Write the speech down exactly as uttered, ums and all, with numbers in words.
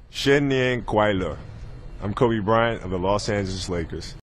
新年快乐. I'm Kobe Bryant of the Los Angeles Lakers.